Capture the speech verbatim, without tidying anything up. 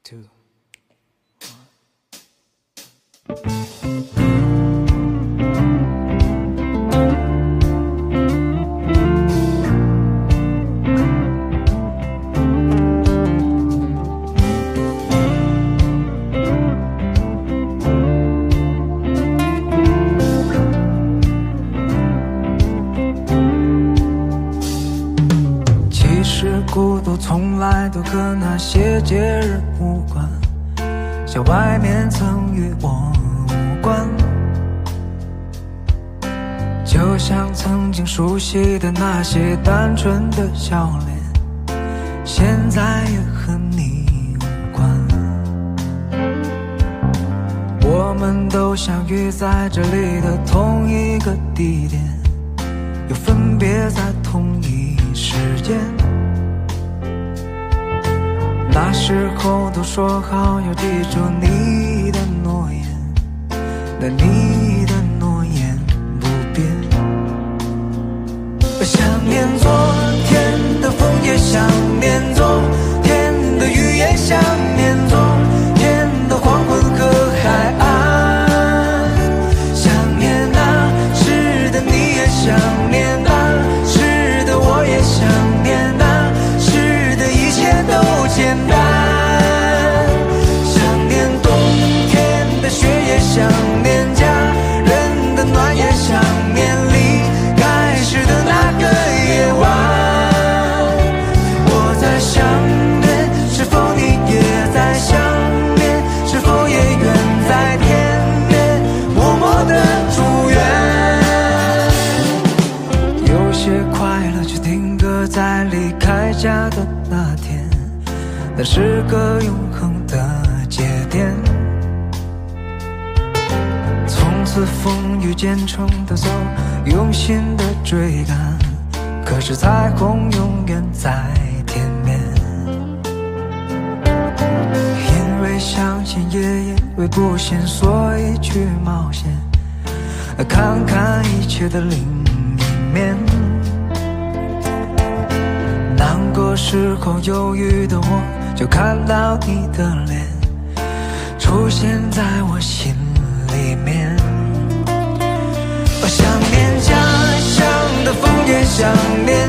two。孤独从来都和那些节日无关，像外面曾与我无关，就像曾经熟悉的那些单纯的笑脸，现在也和你无关。我们都相遇在这里的同一个地点，又分别在同一时间。那时候都说好要记住你的诺言，但你的诺言不变。想念昨天的风，也想念昨天的雨，也想念昨天的黄昏和海岸。想念那时的你，也想念那时的我，也想念那时的一切都简单。想念冬天的雪，也想念家人的暖，也想念离开时的那个夜晚。我在想念，是否你也在想念？是否也远在天边默默地祝愿？有些快乐就定格在离开家的那天，那是个永恒的节点。从此风雨兼程的走，用心的追赶，可是彩虹永远在天边。因为相信，也因为不信，所以去冒险，看看一切的另一面。难过时候忧郁的我，就看到你的脸出现在我心里面。我想念家乡的风，也想念